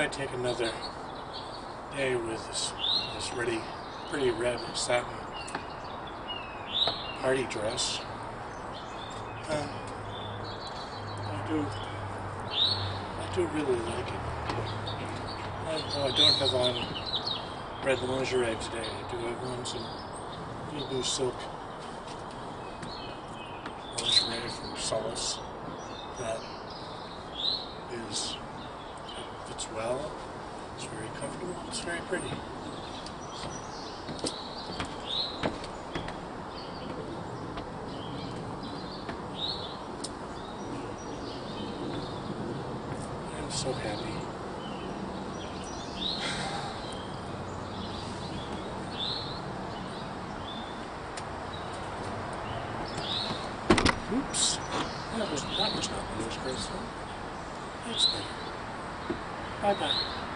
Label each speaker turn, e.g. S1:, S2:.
S1: I'd take another day with this pretty red satin party dress. I do really like it. Though I don't have on red lingerie today. I do have on some blue silk lingerie from Solace that fits well. It's very comfortable. It's very pretty. I'm so happy. Oops. That was not the most graceful. That's better. Bye-bye.